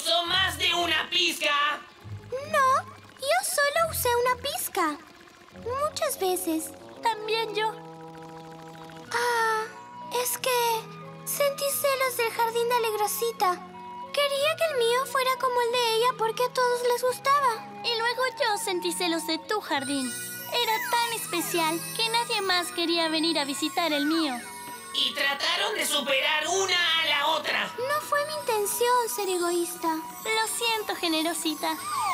¿Usó más de una pizca? No, yo solo usé una pizca. Muchas veces. También yo. Es que sentí celos del jardín de Alegrosita. Quería que el mío fuera como el de ella porque a todos les gustaba. Y luego yo sentí celos de tu jardín. Era tan especial que nadie más quería venir a visitar el mío. Y trataron de superar una a la otra. No fue mi intención ser egoísta. Lo siento, Generosita.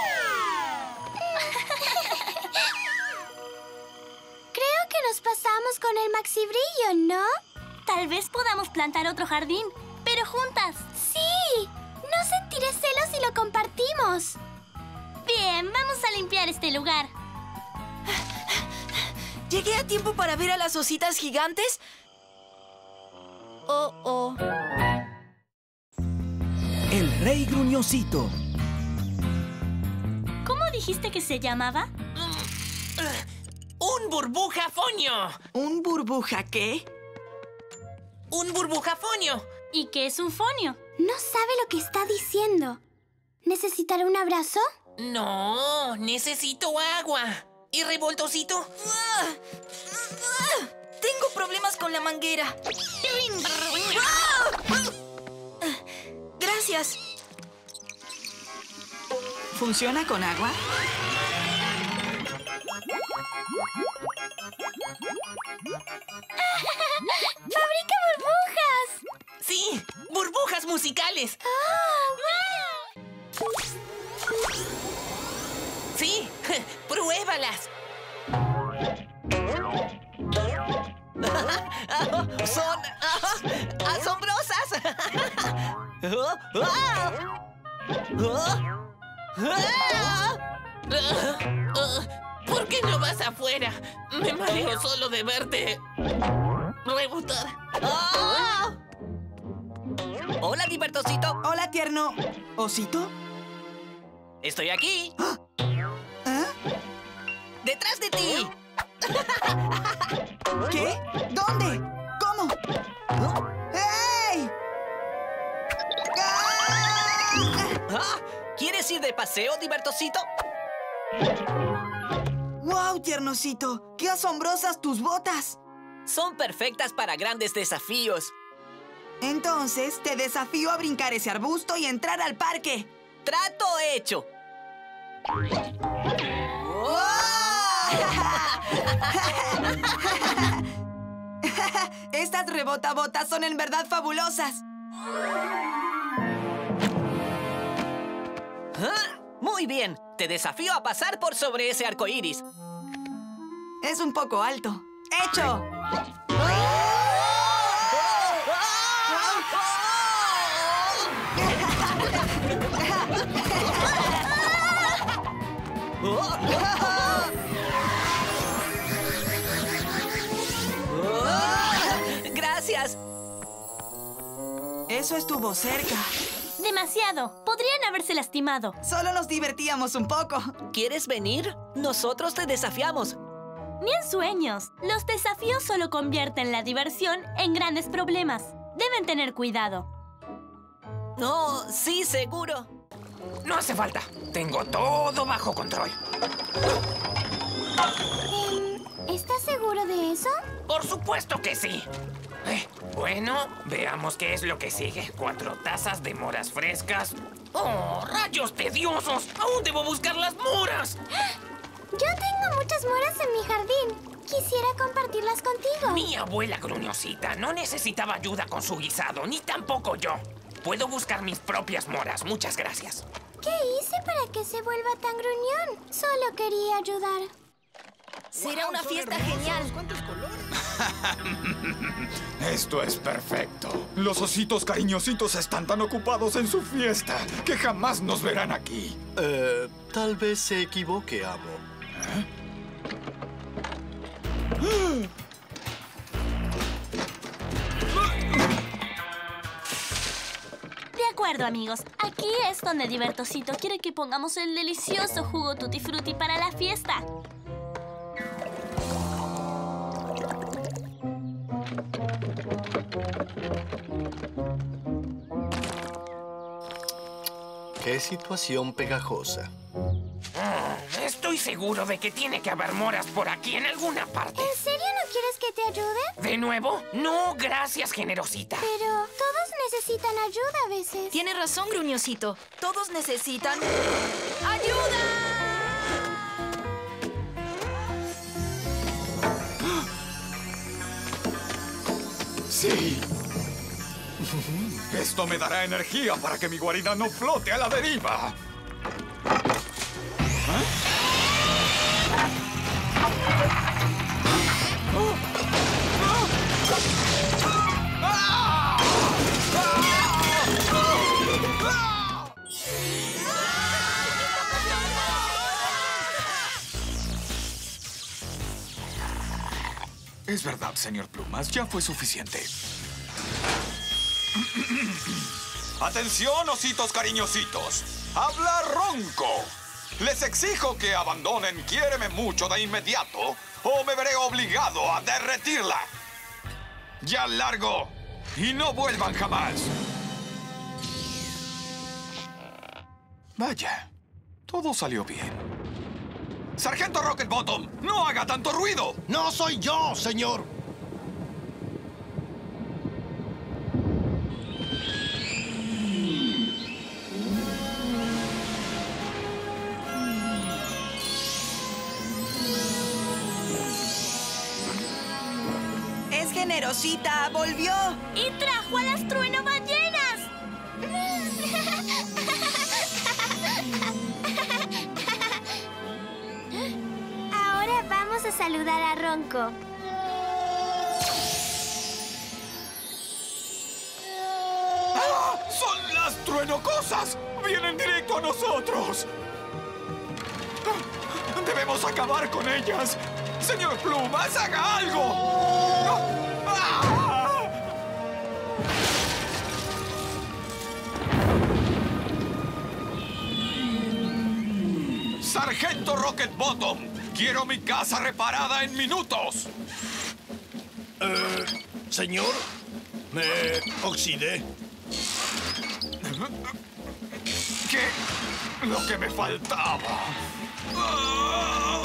Creo que nos pasamos con el maxibrillo, ¿no? Tal vez podamos plantar otro jardín, pero juntas. ¡Sí! No sentiré celos si lo compartimos. Bien, vamos a limpiar este lugar. ¿Llegué a tiempo para ver a las ositas gigantes? Oh. El Rey Gruñosito. ¿Cómo dijiste que se llamaba? ¡Un burbujafonio! ¿Un burbuja qué? ¡Un burbujafonio! ¿Y qué es un fonio? No sabe lo que está diciendo. ¿Necesitará un abrazo? No, necesito agua. ¿Y revoltosito? Tengo problemas con la manguera. Gracias. ¿Funciona con agua? ¡Fabrica burbujas! ¡Sí! ¡Burbujas musicales! ¡Sí! ¡Pruébalas! ¡Son asombrosas! ¿Por qué no vas afuera? Me mareo solo de verte rebotar. Hola, Divertosito. Hola, tierno. ¿Osito? Estoy aquí. ¿Ah? ¡Detrás de ti! ¿Qué? ¿Dónde? ¿Cómo? ¡Ey! ¿Quieres ir de paseo, Divertosito? ¡Wow, tiernocito! ¡Qué asombrosas tus botas! Son perfectas para grandes desafíos. Entonces, te desafío a brincar ese arbusto y entrar al parque. ¡Trato hecho! Estas rebotabotas son en verdad fabulosas. Muy bien. Te desafío a pasar por sobre ese arco iris. Es un poco alto. ¡Hecho! ¡Gracias! Eso estuvo cerca. Demasiado. Podrían haberse lastimado. Solo nos divertíamos un poco. ¿Quieres venir? Nosotros te desafiamos. Ni en sueños. Los desafíos solo convierten la diversión en grandes problemas. Deben tener cuidado. No, sí, seguro. No hace falta. Tengo todo bajo control. ¿Estás seguro de eso? Por supuesto que sí. Bueno, veamos qué es lo que sigue. 4 tazas de moras frescas. ¡Oh, rayos tediosos! ¡Aún debo buscar las moras! Yo tengo muchas moras en mi jardín. Quisiera compartirlas contigo. Mi abuela gruñosita no necesitaba ayuda con su guisado, ni tampoco yo. Puedo buscar mis propias moras. Muchas gracias. ¿Qué hice para que se vuelva tan gruñón? Solo quería ayudar. Será una fiesta genial. Esto es perfecto. Los ositos cariñositos están tan ocupados en su fiesta que jamás nos verán aquí. Tal vez se equivoque, amo. De acuerdo, amigos. Aquí es donde Divertosito quiere que pongamos el delicioso jugo Tutti Frutti para la fiesta. Qué situación pegajosa. Estoy seguro de que tiene que haber moras por aquí en alguna parte. ¿En serio no quieres que te ayude? ¿De nuevo? No, gracias, generosita. Pero todos necesitan ayuda a veces. Tiene razón, Gruñosito. Todos necesitan... ¡Sí! Esto me dará energía para que mi guarida no flote a la deriva. Es verdad, señor Plumas, ya fue suficiente. ¡Atención, ositos cariñositos! ¡Habla ronco! Les exijo que abandonen Quiéreme Mucho de inmediato o me veré obligado a derretirla. ¡Ya largo! ¡Y no vuelvan jamás! Vaya, todo salió bien. ¡Sargento Rocketbottom! ¡No haga tanto ruido! ¡No soy yo, señor! ¡Es generosita! ¡Volvió! ¡Y trajo a las truenoballenas! Ahora vamos a saludar a Ronco. ¡Ah! ¡Son las truenocosas! ¡Vienen directo a nosotros! ¡Ah! ¡Debemos acabar con ellas! ¡Señor Plumas, haga algo! ¡Ah! ¡Sargento Rocketbottom! ¡Quiero mi casa reparada en minutos! Señor, me oxidé. ¿Qué? Lo que me faltaba. ¡Ah!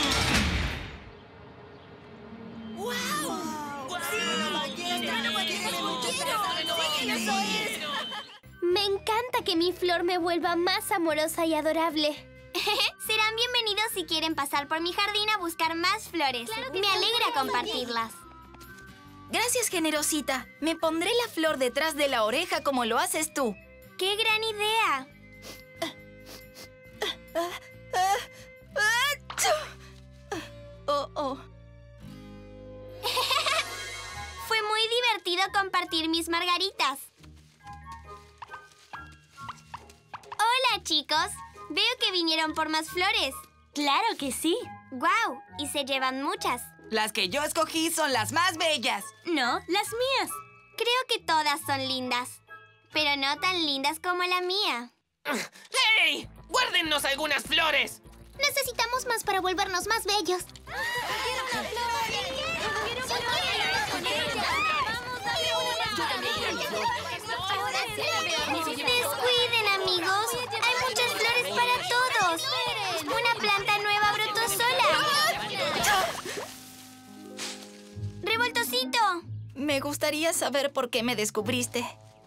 Me encanta que mi flor me vuelva más amorosa y adorable. Serán bienvenidos si quieren pasar por mi jardín a buscar más flores. Me alegra compartirlas. Gracias, generosita. Me pondré la flor detrás de la oreja como lo haces tú. ¡Qué gran idea! Oh. Fue muy divertido compartir mis margaritas. Hola, chicos. Veo que vinieron por más flores. ¡Claro que sí! ¡Guau! Y se llevan muchas. Las que yo escogí son las más bellas. No, las mías. Creo que todas son lindas, pero no tan lindas como la mía. ¡Hey! ¡Guárdennos algunas flores! Necesitamos más para volvernos más bellos. Descuiden, amigos. Hay muchas flores para todos. Una planta nueva brotó sola. ¡Revoltosito! Me gustaría saber por qué me descubriste.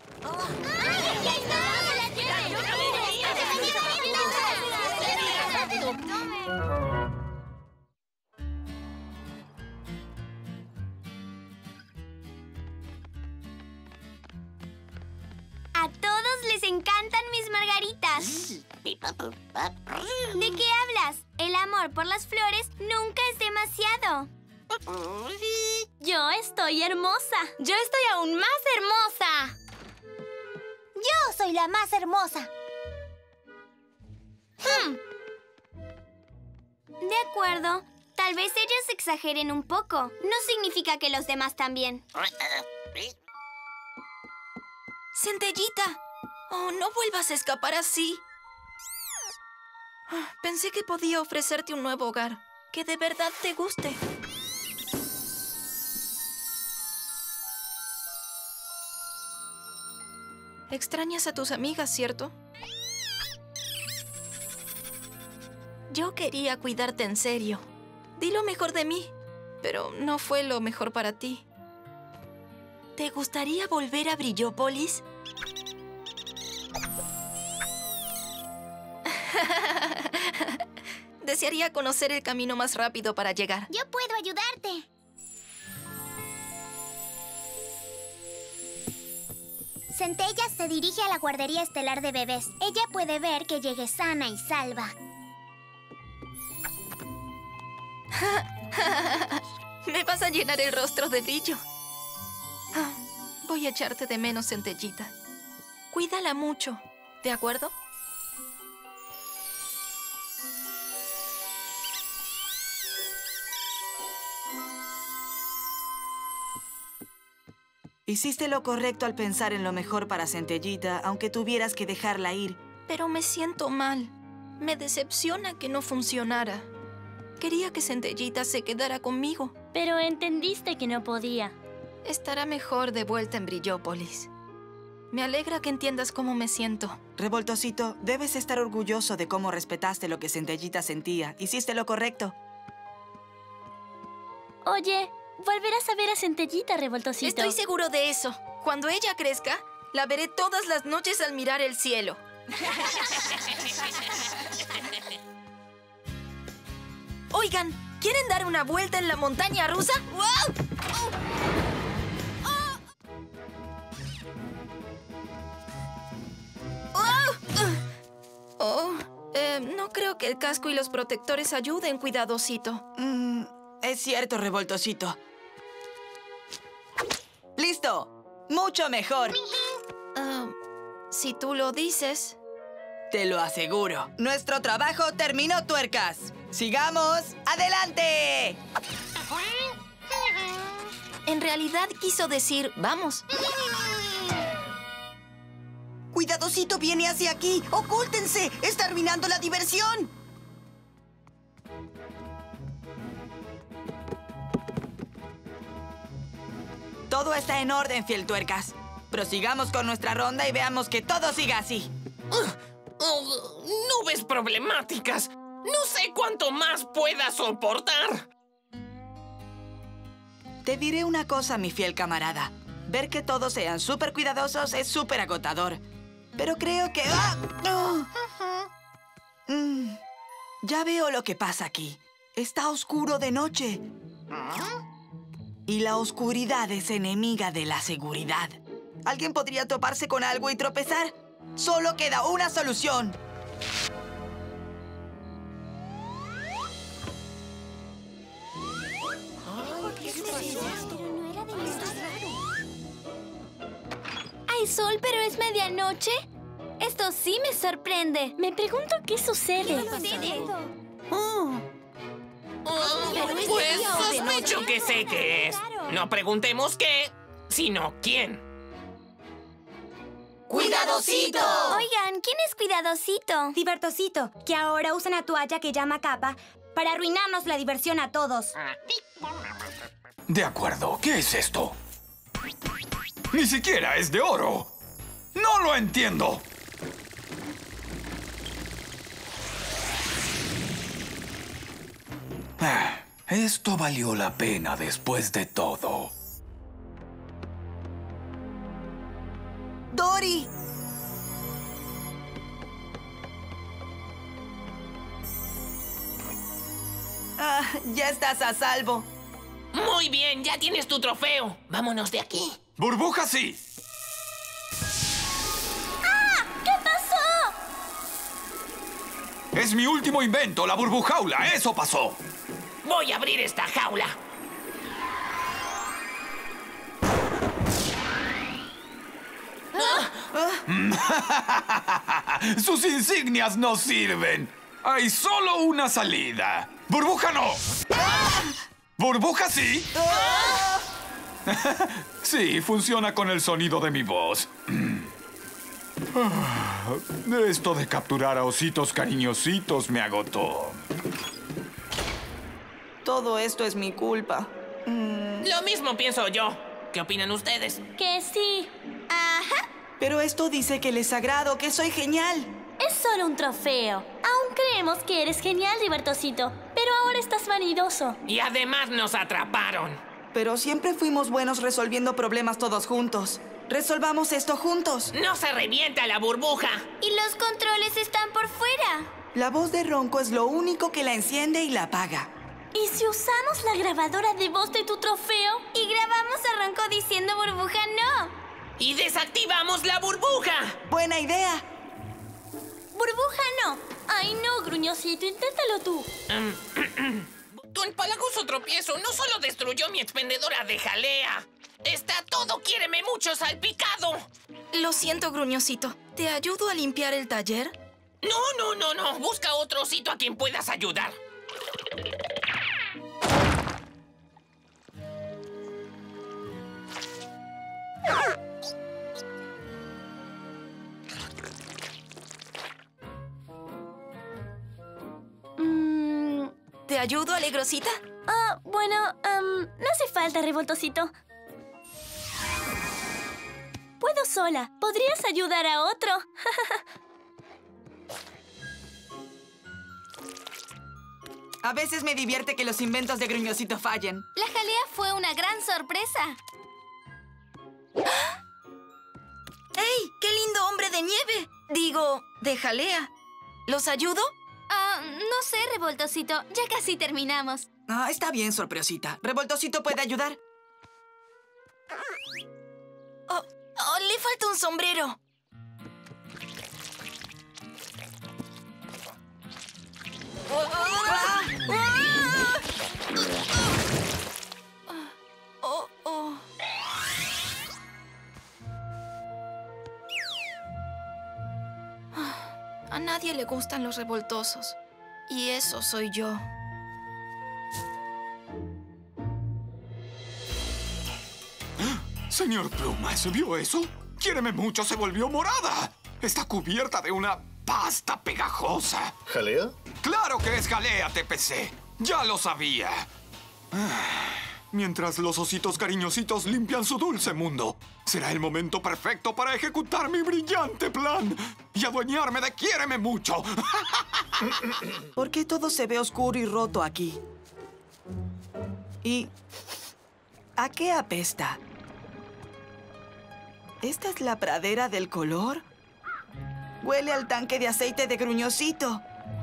A todos les encantan mis margaritas. ¿De qué hablas? El amor por las flores nunca es demasiado. Yo estoy hermosa. Yo estoy aún más hermosa. Yo soy la más hermosa. De acuerdo. Tal vez ellas exageren un poco. No significa que los demás también. Centellita. Oh, no vuelvas a escapar así. Pensé que podía ofrecerte un nuevo hogar. Que de verdad te guste. Extrañas a tus amigas, ¿cierto? Yo quería cuidarte en serio. Di lo mejor de mí, pero no fue lo mejor para ti. ¿Te gustaría volver a Brillópolis? Desearía conocer el camino más rápido para llegar. Yo puedo ayudarte. Centella se dirige a la guardería estelar de bebés. Ella puede ver que llegue sana y salva. Me vas a llenar el rostro de brillo. Voy a echarte de menos, Centellita. Cuídala mucho, ¿de acuerdo? Hiciste lo correcto al pensar en lo mejor para Centellita, aunque tuvieras que dejarla ir. Pero me siento mal. Me decepciona que no funcionara. Quería que Centellita se quedara conmigo. Pero entendiste que no podía. Estará mejor de vuelta en Brillópolis. Me alegra que entiendas cómo me siento. Revoltosito, debes estar orgulloso de cómo respetaste lo que Centellita sentía. Hiciste lo correcto. Oye, volverás a ver a Centellita, Revoltosito. Estoy seguro de eso. Cuando ella crezca, la veré todas las noches al mirar el cielo. Oigan, ¿quieren dar una vuelta en la montaña rusa? ¡Wow! No creo que el casco y los protectores ayuden, cuidadosito. Es cierto, Revoltosito. ¡Listo! ¡Mucho mejor! Si tú lo dices... Te lo aseguro. Nuestro trabajo terminó, tuercas. ¡Sigamos! ¡Adelante! En realidad quiso decir, vamos. ¡Cuidadosito viene hacia aquí! ¡Ocúltense! ¡Está arruinando la diversión! Todo está en orden, fiel tuercas. Prosigamos con nuestra ronda y veamos que todo siga así. Nubes problemáticas. No sé cuánto más pueda soportar. Te diré una cosa, mi fiel camarada. Ver que todos sean súper cuidadosos es súper agotador. Pero creo que... Ya veo lo que pasa aquí. Está oscuro de noche. Y la oscuridad es enemiga de la seguridad. ¿Alguien podría toparse con algo y tropezar? Solo queda una solución. ¿Hay sol, pero es medianoche? Esto sí me sorprende. Me pregunto qué sucede. Pues sospecho que sé qué es. No preguntemos qué, sino quién. ¡Cuidadosito! Oigan, ¿quién es Cuidadosito? Divertosito, que ahora usa una toalla que llama capa para arruinarnos la diversión a todos. De acuerdo, ¿qué es esto? Ni siquiera es de oro. ¡No lo entiendo! Esto valió la pena después de todo. ¡Dory! Ya estás a salvo. Muy bien, ya tienes tu trofeo. Vámonos de aquí. ¡Burbuja, sí! ¿Qué pasó? Es mi último invento, la burbujaula. ¡Eso pasó! Voy a abrir esta jaula. ¡Sus insignias no sirven! Hay solo una salida. ¡Burbuja no! ¡Burbuja sí! Sí, funciona con el sonido de mi voz. Esto de capturar a ositos cariñositos me agotó. Todo esto es mi culpa. Lo mismo pienso yo. ¿Qué opinan ustedes? Que sí. Ajá. Pero esto dice que les agrado, que soy genial. Es solo un trofeo. Aún creemos que eres genial, Divertosito, pero ahora estás vanidoso. Y además nos atraparon. Pero siempre fuimos buenos resolviendo problemas todos juntos. Resolvamos esto juntos. ¡No se revienta la burbuja! Y los controles están por fuera. La voz de Ronco es lo único que la enciende y la apaga. ¿Y si usamos la grabadora de voz de tu trofeo? Y grabamos a Ronco diciendo burbuja no. ¡Y desactivamos la burbuja! ¡Buena idea! ¡Burbuja no! ¡Ay, no, Gruñosito! Inténtalo tú. Tu empalagoso tropiezo no solo destruyó mi expendedora de jalea. Está todo quiéreme mucho salpicado. Lo siento, Gruñosito. ¿Te ayudo a limpiar el taller? No. Busca otro osito a quien puedas ayudar. ¿Te ayudo, Alegrosita? Bueno, no hace falta, Revoltosito. Puedo sola. ¿Podrías ayudar a otro? A veces me divierte que los inventos de Gruñosito fallen. La jalea fue una gran sorpresa. ¡Ey! ¡Qué lindo hombre de nieve! Digo, de jalea. ¿Los ayudo? No sé, Revoltosito. Ya casi terminamos. Está bien, sorpresita. ¿Revoltosito puede ayudar? Le falta un sombrero. A nadie le gustan los revoltosos. Y eso soy yo. Señor Plumas, ¿vio eso? Quiéreme mucho se volvió morada. Está cubierta de una pasta pegajosa. ¿Jalea? ¡Claro que es jalea, TPC! ¡Ya lo sabía! Mientras los ositos cariñositos limpian su dulce mundo, será el momento perfecto para ejecutar mi brillante plan y adueñarme de Quiéreme mucho. ¿Por qué todo se ve oscuro y roto aquí? ¿Y a qué apesta? ¿Esta es la pradera del color? Huele al tanque de aceite de Gruñosito.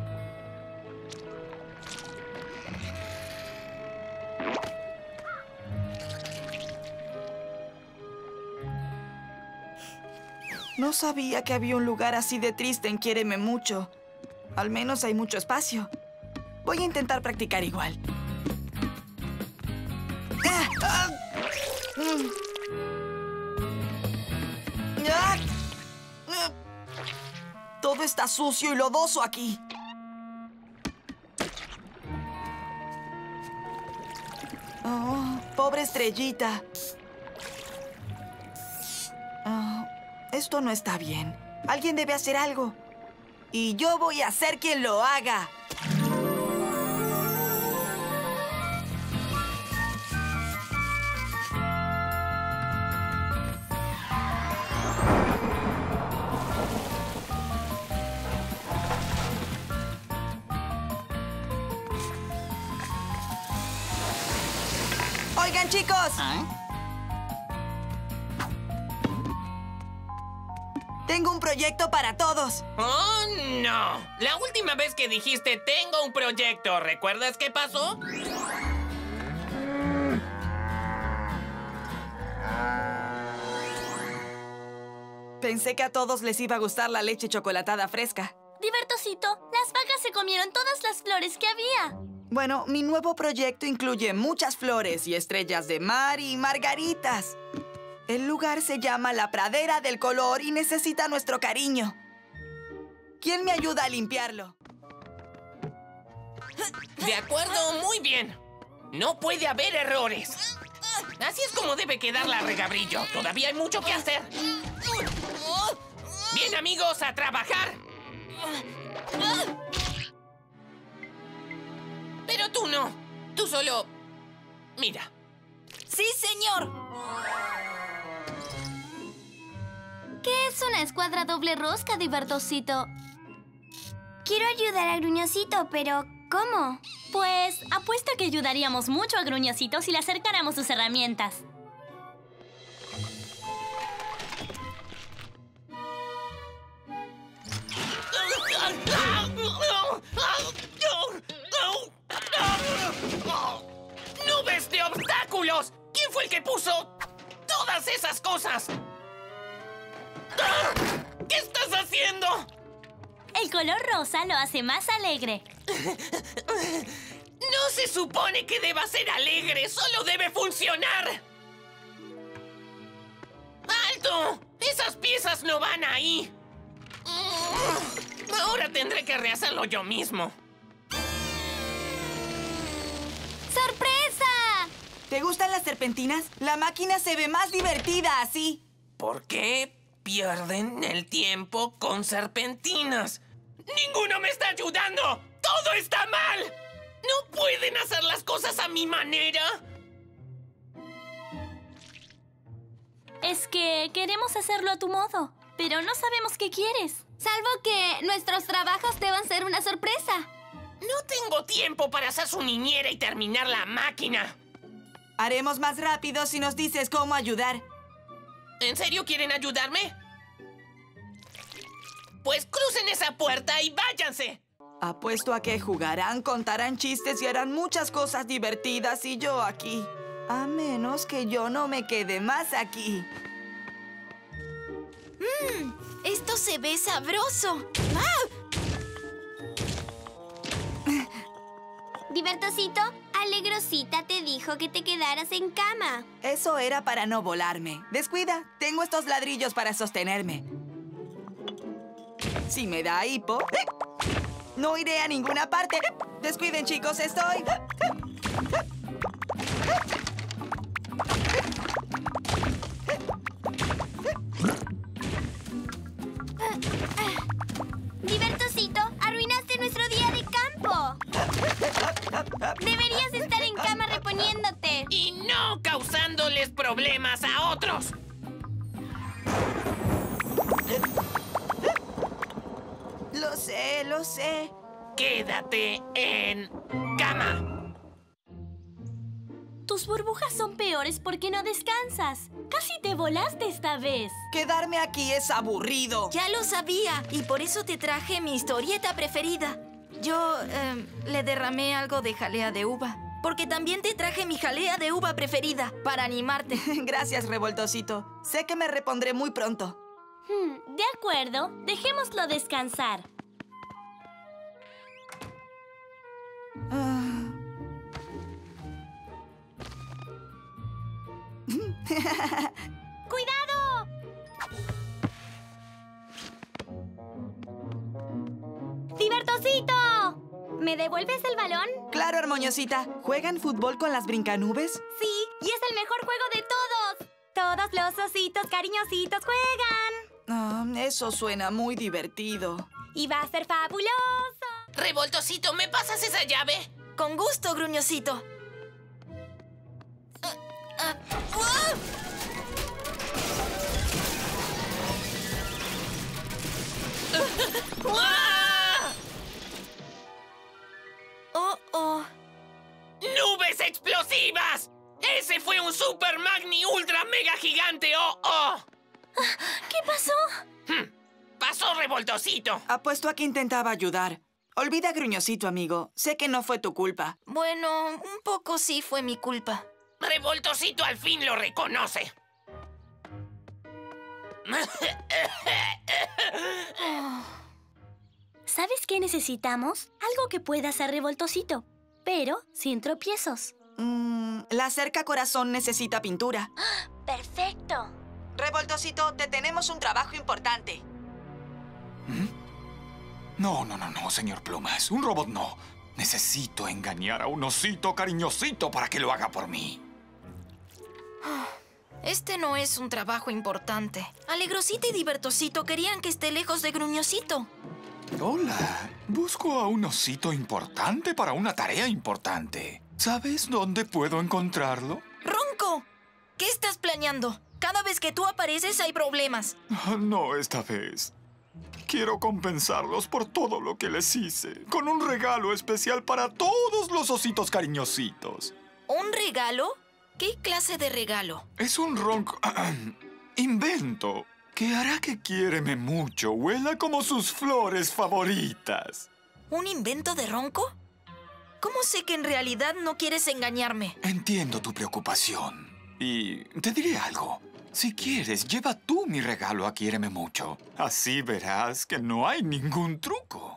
No sabía que había un lugar así de triste en Quiéreme mucho. Al menos hay mucho espacio. Voy a intentar practicar igual. Todo está sucio y lodoso aquí. Oh, pobre estrellita. Esto no está bien. Alguien debe hacer algo. Y yo voy a ser quien lo haga. Oigan, chicos. Tengo un proyecto para todos. ¡Oh, no! La última vez que dijiste tengo un proyecto, ¿recuerdas qué pasó? Pensé que a todos les iba a gustar la leche chocolatada fresca. Divertosito, las vacas se comieron todas las flores que había. Bueno, mi nuevo proyecto incluye muchas flores y estrellas de mar y margaritas. El lugar se llama La Pradera del Color y necesita nuestro cariño. ¿Quién me ayuda a limpiarlo? De acuerdo, muy bien. No puede haber errores. Así es como debe quedar la regabrillo. Todavía hay mucho que hacer. Bien, amigos, a trabajar. Pero tú no. Tú solo... Mira. ¡Sí, señor! ¿Qué es una escuadra doble rosca, Divertosito? Quiero ayudar a Gruñosito, pero ¿cómo? Pues apuesto que ayudaríamos mucho a Gruñosito si le acercáramos sus herramientas. ¡Nubes de obstáculos! ¿Quién fue el que puso todas esas cosas? ¿Qué estás haciendo? El color rosa lo hace más alegre. No se supone que deba ser alegre, solo debe funcionar. ¡Alto! Esas piezas no van ahí. Ahora tendré que rehacerlo yo mismo. ¡Sorpresa! ¿Te gustan las serpentinas? La máquina se ve más divertida así. ¿Por qué pierden el tiempo con serpentinas? ¡Ninguno me está ayudando! ¡Todo está mal! ¿No pueden hacer las cosas a mi manera? Es que queremos hacerlo a tu modo, pero no sabemos qué quieres. Salvo que nuestros trabajos deban ser una sorpresa. No tengo tiempo para ser su niñera y terminar la máquina. Haremos más rápido si nos dices cómo ayudar. ¿En serio quieren ayudarme? Pues crucen esa puerta y váyanse. Apuesto a que jugarán, contarán chistes y harán muchas cosas divertidas y yo aquí. A menos que yo no me quede más aquí. Esto se ve sabroso. Divertosito, Alegrosita te dijo que te quedaras en cama. Eso era para no volarme. Descuida, tengo estos ladrillos para sostenerme. Si me da hipo, no iré a ninguna parte. Descuiden, chicos, estoy... Divertosito, arruinaste nuestro día de campo. Deberías estar en cama reponiéndote. Y no causándoles problemas a otros. Lo sé, lo sé. Quédate en cama. Tus burbujas son peores porque no descansas. Casi te volaste esta vez. Quedarme aquí es aburrido. Ya lo sabía y por eso te traje mi historieta preferida. Yo le derramé algo de jalea de uva. Porque también te traje mi jalea de uva preferida para animarte. Gracias, Revoltosito. Sé que me repondré muy pronto. De acuerdo, dejémoslo descansar. ¡Cuidado! ¡Divertosito! ¿Me devuelves el balón? Claro, Armoñosita. ¿Juegan fútbol con las brincanubes? Sí, y es el mejor juego de todos. Todos los ositos cariñositos juegan. Eso suena muy divertido. Y va a ser fabuloso. Revoltosito, ¿me pasas esa llave? Con gusto, Gruñosito. ¡Oh! ¡Nubes explosivas! ¡Ese fue un super magni ultra mega gigante! ¡Oh! ¿Qué pasó? Pasó, Revoltosito. Apuesto a que intentaba ayudar. Olvida, Gruñosito, amigo. Sé que no fue tu culpa. Bueno, un poco sí fue mi culpa. Revoltosito al fin lo reconoce. ¿Sabes qué necesitamos? Algo que pueda ser revoltosito, pero sin tropiezos. La cerca corazón necesita pintura. ¡Perfecto! Revoltosito, te tenemos un trabajo importante. No, señor Plumas. Un robot no. Necesito engañar a un osito cariñosito para que lo haga por mí. Este no es un trabajo importante. Alegrosito y Divertosito querían que esté lejos de Gruñosito. Hola. Busco a un osito importante para una tarea importante. ¿Sabes dónde puedo encontrarlo? ¡Ronco! ¿Qué estás planeando? Cada vez que tú apareces hay problemas. No esta vez. Quiero compensarlos por todo lo que les hice, con un regalo especial para todos los ositos cariñositos. ¿Un regalo? ¿Qué clase de regalo? Es un ronco invento que hará que Quiéreme Mucho huela como sus flores favoritas. ¿Un invento de ronco? ¿Cómo sé que en realidad no quieres engañarme? Entiendo tu preocupación. Y te diré algo. Si quieres, lleva tú mi regalo a Quiéreme Mucho. Así verás que no hay ningún truco.